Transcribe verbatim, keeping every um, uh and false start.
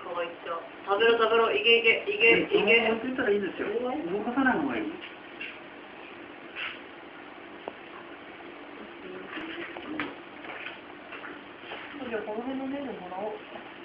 かが言った。食べろ食べろ、いけいけいけいけ。 置いといたらいいですよ。動かさない方がいい。 じゃあこの辺の面でもらおう。